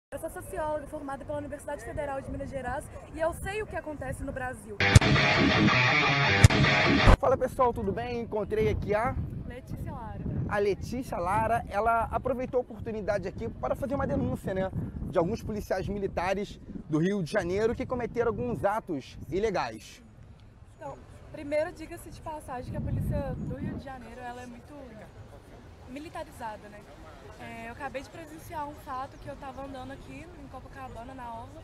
Eu sou socióloga formada pela Universidade Federal de Minas Gerais e eu sei o que acontece no Brasil. Fala pessoal, tudo bem? Encontrei aqui Letícia Lara. a Letícia Lara. Ela aproveitou a oportunidade aqui para fazer uma denúncia, né, de alguns policiais militares do Rio de Janeiro que cometeram alguns atos ilegais. Então, primeiro diga-se de passagem que a polícia do Rio de Janeiro ela é muito militarizada, né? Eu acabei de presenciar um fato que eu estava andando aqui em Copacabana, na orla,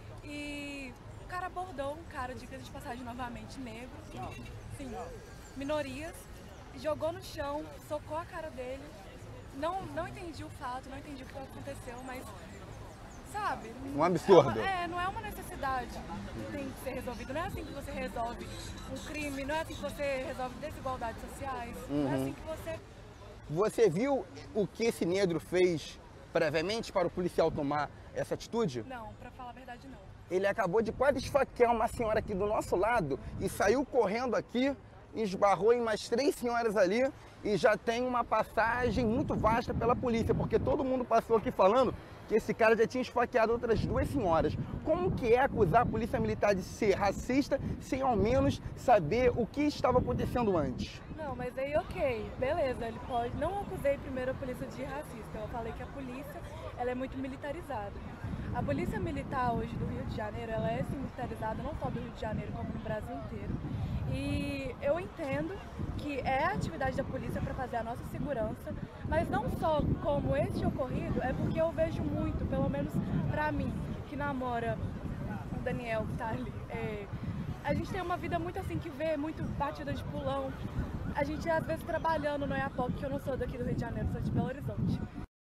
e o cara abordou um cara, diga-se de passagem, novamente negro, sim, minorias, jogou no chão, socou a cara dele. Não entendi o fato, não entendi o que aconteceu, mas, sabe? Um absurdo. Não é uma necessidade que tem que ser resolvido. Não é assim que você resolve um crime, não é assim que você resolve desigualdades sociais, não é assim que você... Você viu o que esse negro fez previamente para o policial tomar essa atitude? Não, pra falar a verdade, não. Ele acabou de quase esfaquear uma senhora aqui do nosso lado e saiu correndo aqui, esbarrou em mais 3 senhoras ali e já tem uma passagem muito vasta pela polícia, porque todo mundo passou aqui falando que esse cara já tinha esfaqueado outras 2 senhoras. Como que é acusar a polícia militar de ser racista sem ao menos saber o que estava acontecendo antes? Não, mas aí ok, beleza, ele pode... Não acusei primeiro a polícia de racista, eu falei que a polícia ela é muito militarizada. A polícia militar hoje do Rio de Janeiro, ela é militarizada não só do Rio de Janeiro, como no Brasil inteiro. E eu entendo que é a atividade da polícia para fazer a nossa segurança, mas não só como este ocorrido, é porque eu vejo muito, pelo menos pra mim, que namora o Daniel, que tá ali. A gente tem uma vida muito assim, que vê muito batida de pulão. A gente às vezes trabalhando no EAPOC, que eu não sou daqui do Rio de Janeiro, sou de Belo Horizonte.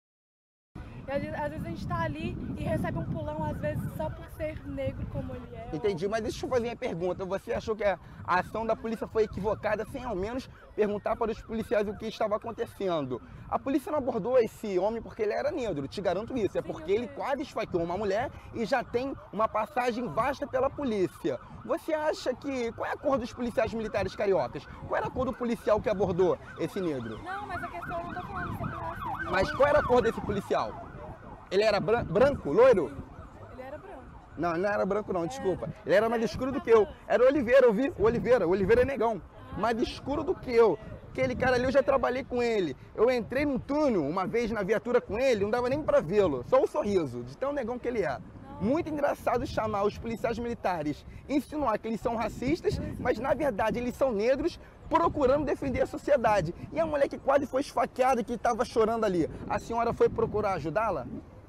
E às vezes a gente tá ali e recebe um pulão, às vezes só por ser negro como ele é. Entendi, mas deixa eu fazer uma pergunta. Você achou que a ação da polícia foi equivocada sem ao menos perguntar para os policiais o que estava acontecendo? A polícia não abordou esse homem porque ele era negro, te garanto isso. É porque ele quase esfaqueou uma mulher e já tem uma passagem vasta pela polícia. Você acha que... Qual é a cor dos policiais militares cariocas? Qual era a cor do policial que abordou esse negro? Não, mas a questão eu não tô falando sobre racismo. Mas qual era a cor desse policial? Ele era branco, loiro? Ele era branco. Não, ele não era branco não, desculpa. Ele era mais escuro do que eu. Era o Oliveira, eu vi o Oliveira. O Oliveira é negão. Mais escuro do que eu. Aquele cara ali, eu já trabalhei com ele. Eu entrei num túnel uma vez na viatura com ele, não dava nem pra vê-lo. Só o sorriso, de tão negão que ele é. Muito engraçado chamar os policiais militares, insinuar que eles são racistas, mas na verdade eles são negros procurando defender a sociedade. E a mulher que quase foi esfaqueada, que estava chorando ali, a senhora foi procurar ajudá-la?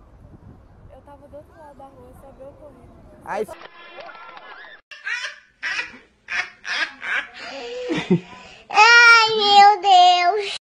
Eu tava do outro lado da rua, só vi o ocorrido. Aí...